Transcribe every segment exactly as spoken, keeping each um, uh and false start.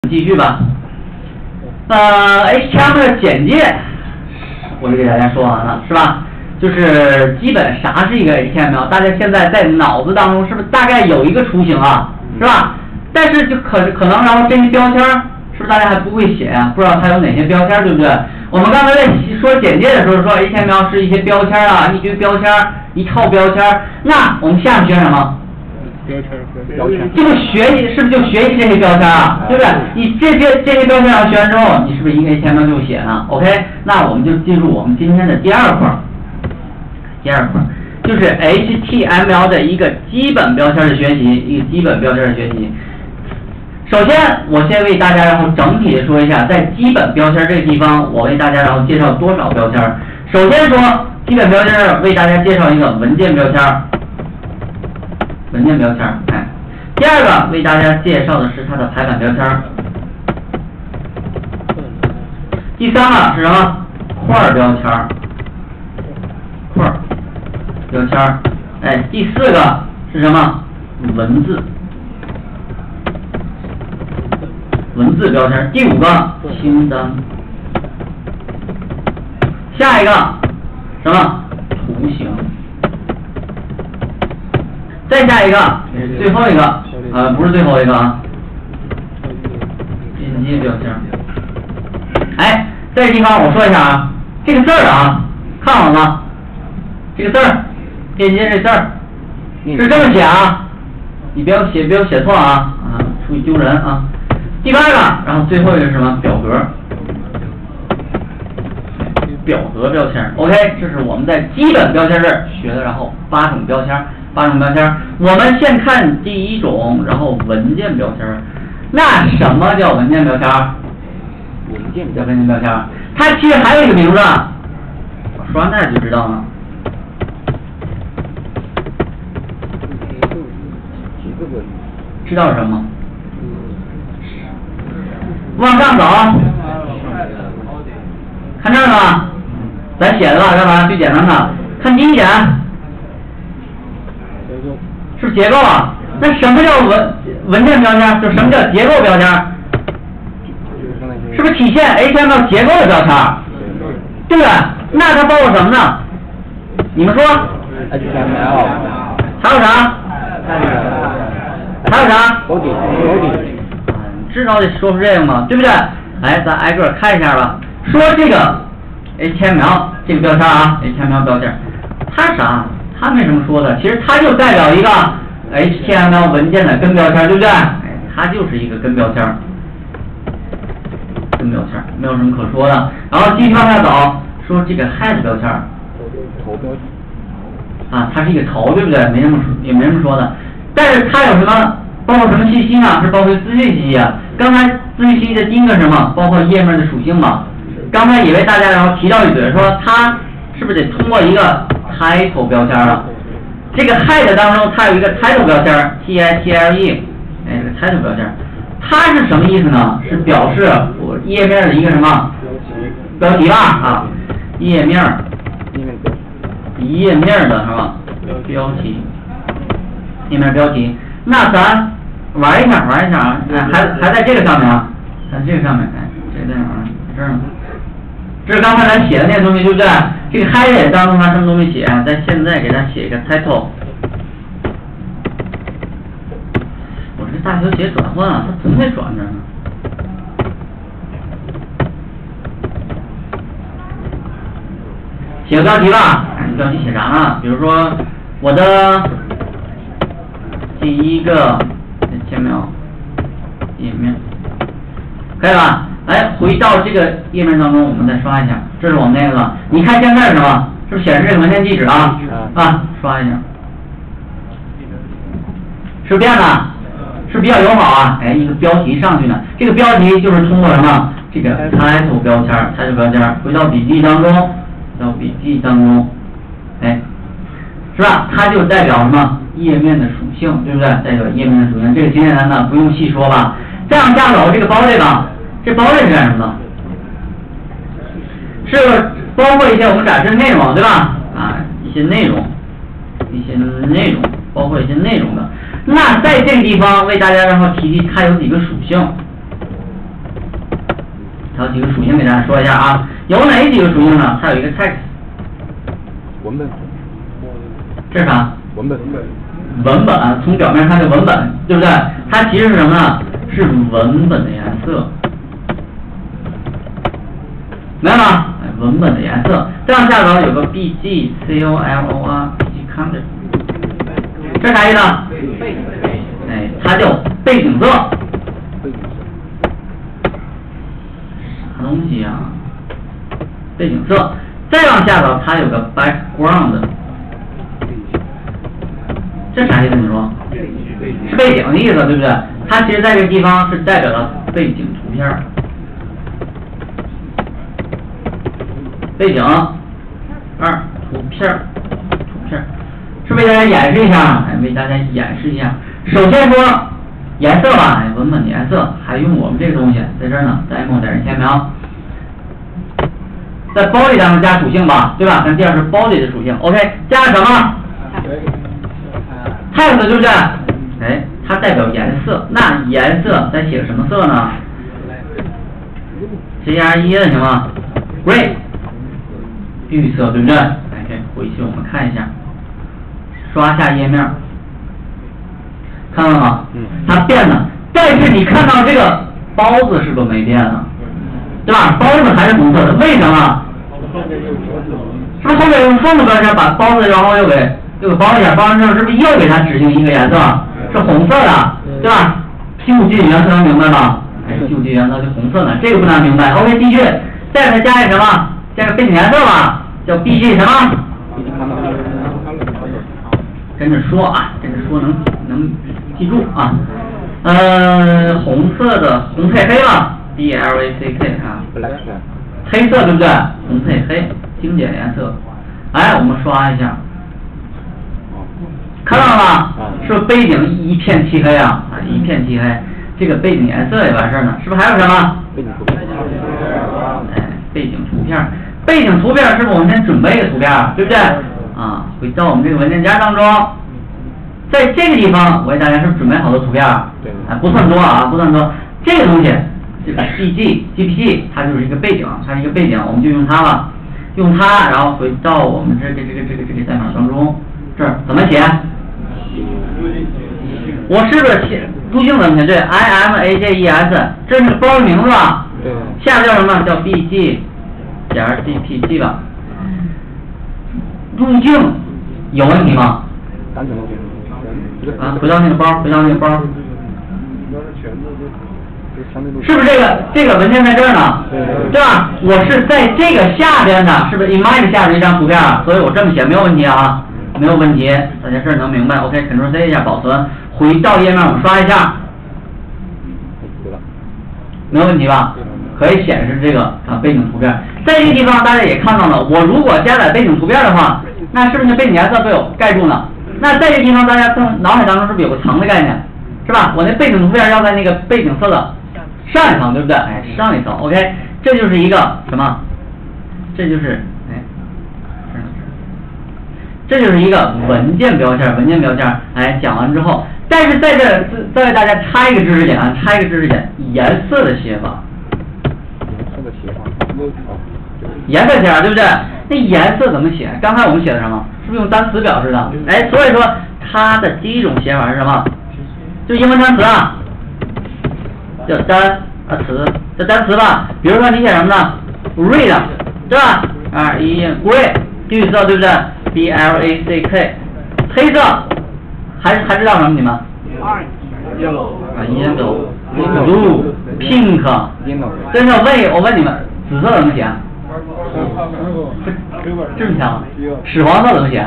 继续吧。呃 ，H T M L 的简介，我就给大家说完了，是吧？就是基本啥是一个 H T M L， 大家现在在脑子当中是不是大概有一个雏形啊？是吧？但是就可可能，然后这些标签是不是大家还不会写啊？不知道它有哪些标签，对不对？我们刚才在说简介的时候说 H T M L 是一些标签啊，一堆标签，一套标签。那我们下面学什么？ 标签标签， 这个学习是不是就学习这些标签啊？对不对？你这些这些标签要学完之后，你是不是一个 H T M L 就写了 ？OK， 那我们就进入我们今天的第二块，第二块就是 H T M L 的一个基本标签的学习，一个基本标签的学习。首先，我先为大家然后整体的说一下，在基本标签这个地方，我为大家然后介绍多少标签。首先说基本标签，为大家介绍一个文件标签。文件标签，哎，第二个为大家介绍的是它的排版标签，第三个是什么？块标签，块标签，哎，第四个是什么？文字，文字标签，第五个清单，下一个什么？图形。再下一个，最后一个，呃，不是最后一个啊，编辑标签。哎，这个地方我说一下啊，这个字儿啊，看好吗？这个字儿，编辑这字儿是这么写啊，你不要写，不要写错啊，啊，出去丢人啊。第八个，然后最后一个是什么？表格，表格标签。OK， 这是我们在基本标签这儿学的，然后八种标签。八种标签，我们先看第一种，然后文件标签。那什么叫文件标签？文件叫文件标签，它其实还有一个名字，我说完那就知道了。知道是什么？往上走，看这儿了吧？咱写的吧，干嘛？最简单的，看第一点。是不是结构啊？那什么叫文文件标签？就什么叫结构标签？是不是体现 H T M L 结构的标签？对不对？那它包括什么呢？你们说 ？H T M L， 还有啥？还有啥？ 保底保底。 知道得说出这个吗？对不对？来，咱挨个看一下吧。说这个 H T M L 这个标签啊 ，H T M L 标签，它是啥？它没什么说的，其实它就代表一个 H T M L 文件的根标签，对不对？哎，它就是一个根标签，根标签没有什么可说的。然后继续往下走，说这个 head 标签， 头标啊，它是一个头，对不对？没什么也没什么说的。但是它有什么？包括什么信息呢？是包括资讯信息啊。刚才资讯信息的第一个是什么？包括页面的属性嘛。刚才也为大家然后提到一嘴，说它是不是得通过一个title 标签了？这个 head 当中它有一个 title 标签 ，T I T L E， 哎，这个 title 标签，它是什么意思呢？是表示我页面的一个什么标题吧？啊，页面，页面的什么标题？页面标题。那咱玩一下，玩一下啊，还还在这个上面啊，在这个上面，哎，这个在哪儿？在这儿呢。这是刚才咱写的那个东西，对不对？这个 header 当中它什么都没写，咱现在给它写一个 title。我这大小写转换啊，它怎么会转着呢？写个标题吧，你标题写啥呢？比如说我的第一个 H T M L 页面，可以吧？来，回到这个页面当中，我们再刷一下，这是我们那个，你看现在是什么？是不是显示这个文件地址啊？啊，刷一下，是不是变了？是不是比较友好啊？哎，一个标题上去呢，这个标题就是通过什么？这个 title 标签 ，title 标签，回到笔记当中，回到笔记当中，哎，是吧？它就代表什么？页面的属性，对不对？代表页面的属性，这个挺简单的，不用细说吧。再往下走，这个包这个。这包这是干什么的？是包括一些我们展示的内容，对吧？啊，一些内容，一些内容，包括一些内容的。那在这个地方为大家然后提提它有几个属性， 它有几个属性给大家说一下啊，有哪几个属性呢？它有一个 text， 文本， 这是啥？ 文本， 文本，从表面看是文本，对不对？它其实是什么呢？是文本的颜色，明白吗？哎，文本的颜色。这样下头有个 B G C O L O R，B G color， 这啥意思？哎，它叫背景色。啥东西啊？背景色。再往下头，它有个 background。这啥意思？你说？是背景的意思，对不对？它其实在这个地方是代表了背景图片。背景二图片，图片，是为大家演示一下，哎，为大家演示一下。首先说颜色吧，哎，文本的颜色，还用我们这个东西，在这儿呢，再给我点线描。在 body 当中加属性吧，对吧？咱第二是 body 的属性 ，OK， 加什么 ？text 对不对？哎，它代表颜色，那颜色咱写个什么色呢 ？G R E 的行吗 ？Gray， 绿色对不对？来，可以回去我们看一下，刷下页面，看到了吗？它变了，但是你看到这个包子是不是没变啊？对吧？包子还是红色的，为什么？是不是后面用双的标签把包子然后又给又给包一下，包完之后是不是又给它指定一个颜色？是红色的，对吧？P 五 G 原则能明白吗？哎 ，P 五 G 原则就红色的，这个不难明白。OK， 继续，再给它加一个什么？加个背景颜色吧，叫 B G 什么？跟着说啊，跟着说能能记住啊。呃，红色的红配黑了 ，B L A C K 啊。黑色对不对？红配黑，经典颜色。哎，我们刷一下。看到了吗？是不是背景一片漆黑啊？啊，一片漆黑，这个背景颜色也完事儿了，是不是还有什么？背景图片。哎，背景图片，背景图片是不是我们先准备一个图片，对不对？啊，回到我们这个文件夹当中，在这个地方我给大家是不是准备好多图片？对。啊，不算多啊，不算多。这个东西，这个 G G G P G， 它就是一个背景，它是一个背景，我们就用它了，用它，然后回到我们这个这个这个这个代码当中，这儿怎么写？我是不是写路径怎么写？对 ，I M A J E S， 这是包的名字吧？对。下边叫什么？叫 B G 点 G P G 吧。路径有问题吗？ 单纯路径。 啊，回到那个包，回到那个包。是不是这个这个文件在这儿呢？对。对吧？我是在这个下边的，是不是 image 下边一张图片？所以我这么写没有问题啊。没有问题，大家这儿能明白 ？OK，Ctrl C 一下保存，回到页面我们刷一下，没有问题吧？可以显示这个啊背景图片。在这个地方大家也看到了，我如果加载背景图片的话，那是不是背景颜色被我盖住呢？那在这个地方大家从脑海当中是不是有个层的概念？是吧？我那背景图片要在那个背景色的上一层，对不对？哎，上一层 ，OK， 这就是一个什么？这就是哎。这就是一个文件标签，文件标签，哎，讲完之后，但是在这再为大家插一个知识点啊，插一个知识点，颜色的写法。颜色的写法。颜色写法对不对？那颜色怎么写？刚才我们写的什么？是不是用单词表示的？哎，所以说它的第一种写法是什么？就英文单词啊，叫单啊词，叫单词吧。比如说你写什么呢 ？Red， 对吧？啊，一 Gray， 绿色对不对？B L A C K， 黑色，还还知道什么你们？ Yellow， 啊 ，Yellow，Blue，Pink， 真的问我问你们，紫色怎么写？这么强？屎黄色怎么写？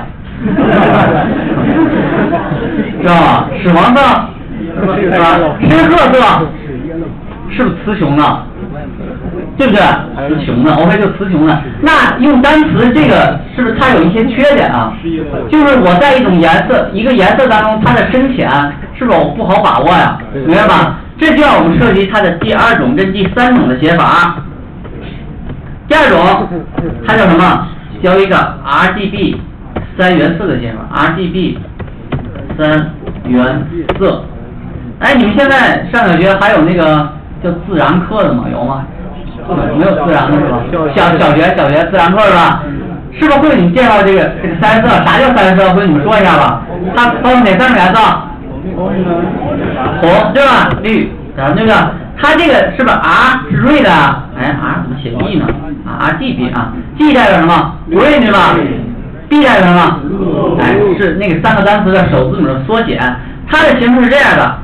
知道吗？屎黄色是吧？深褐色是不是词穷的？对不对？词穷的 ，OK 就词穷的。那用单词这个是不是它有一些缺点啊？就是我在一种颜色一个颜色当中，它的深浅是不是我不好把握呀？明白吧？这就要我们涉及它的第二种跟第三种的写法。第二种它叫什么？叫一个 R G B 三原色的写法 ，R G B 三原色。哎，你们现在上小学还有那个叫自然课的吗？有吗？ 没有自然的是吧？小小学小学自然课是吧？是不是会你介绍这个这个三色？啥叫三色？会你们说一下吧？它包括哪三种颜色？红对吧？绿，然后那个它这个是不是 R 是 red 啊？哎 R 怎么写 B 呢？啊 R G B 啊 G 代表什么 ？green 对吧 ？B 代表什么？哎是那个三个单词的首字母的缩写，它的形式是这样的。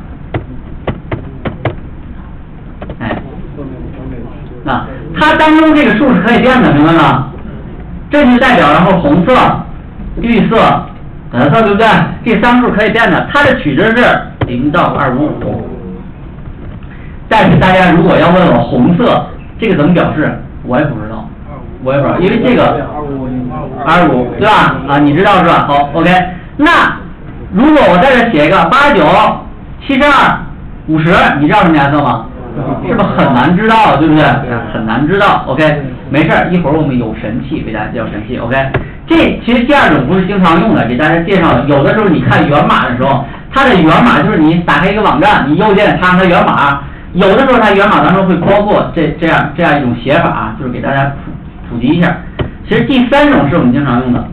哎，那它当中这个数是可以变的，明白吗？这就代表然后红色、绿色、紫色，对不对？这三数可以变的，它的取值是零到二五五。但是大家如果要问我红色这个怎么表示，我也不知道，我也不知道，因为这个二五对吧？啊，你知道是吧？好 ，OK。那如果我在这写一个八九、七十二、五十，你知道什么颜色吗？是不是很难知道，对不对？很难知道 ，OK。没事儿，一会儿我们有神器给大家介绍神器 ，OK。这其实第二种不是经常用的，给大家介绍。有的时候你看源码的时候，它的源码就是你打开一个网站，你右键插它源码。有的时候它源码当中会包括这这样这样一种写法，就是给大家普普及一下。其实第三种是我们经常用的。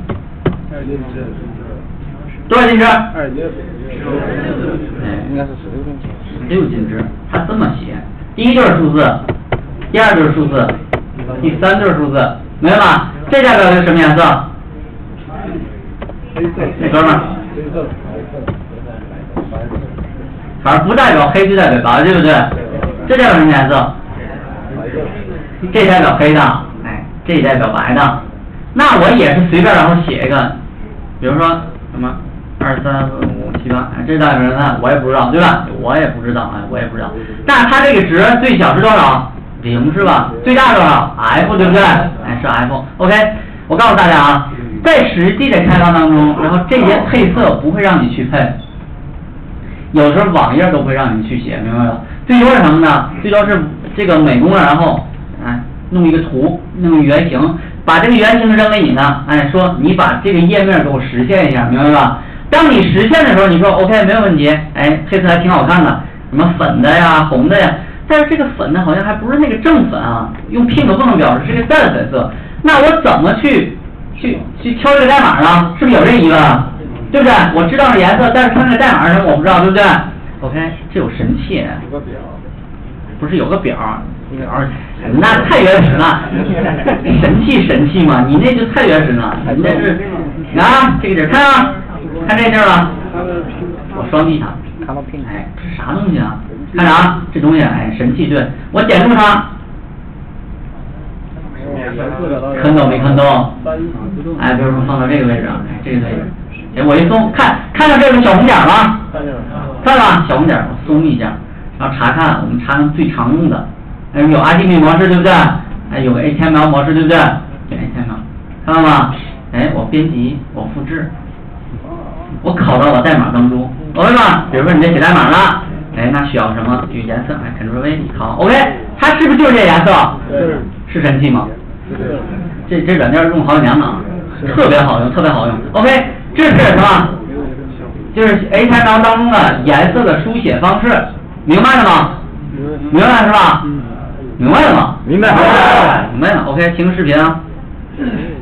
多少进制？ 二斤。应该是十六进制。 十六进制，它这么写，第一就是数字，第二就是数字，第三就是数字，明白吗？这代表的是什么颜色？ 黑色。 那哥们儿。 黑色。 反正不代表黑就代表白，对不对？这代表什么颜色？这代表黑的，哎，这代表白的。那我也是随便然后写一个，比如说什么二三四五七八，哎，这代表什么？我也不知道，对吧？我也不知道，哎，我也不知道。但是它这个值最小是多少？零是吧？最大多少 ？F 对不对？哎，是 F。OK， 我告诉大家啊，在实际的开发当中，然后这些配色不会让你去配。有时候网页都会让你去写，明白吗？最多是什么呢？最多是这个美工，然后哎弄一个图，弄个原型，把这个原型扔给你呢，哎说你把这个页面给我实现一下，明白吧？当你实现的时候，你说 OK 没有问题，哎配色还挺好看的，什么粉的呀、红的呀，但是这个粉呢好像还不是那个正粉啊，用 pink 不能表示，是个淡粉色，那我怎么去去去敲这个代码呢？是不是有这疑问啊？对不对？我知道是颜色，但是它那个代码是什么我不知道，对不对 ？OK， 这有神器。 有个表。 不是有个表？表那太原始了，神器神器嘛，你那就太原始了，你那是啊，这个点看啊，看这地儿了，我双击它， 看到拼。 哎，这啥东西啊？看着啊，这东西哎，神器，对，我点住它。看到没看到？哎，比如说放到这个位置啊，哎，这个位置，哎，我一松，看看到这个小红点吗？看了，小红点，我松一下，然后查看，我们查看最常用的，哎，有 R G B 模式对不对？哎，有个 H T M L 模式对不对？对 H T M L， 看到吗？哎，我编辑，我复制，我拷到我代码当中 ，OK 吗？比如说你在写代码了，哎，那需要什么？就颜色，哎 ，Ctrl V， 好 ，OK， 它是不是就是这颜色？ 是。 是神器吗？ 是。 这这软件用好几年了，特别好用，特别好用。OK， 这是什么？就是 H T M L 当中的颜色的书写方式，明白了吗？明白是吧？明白了吗？ 明白。 明白了。OK， 停视频啊。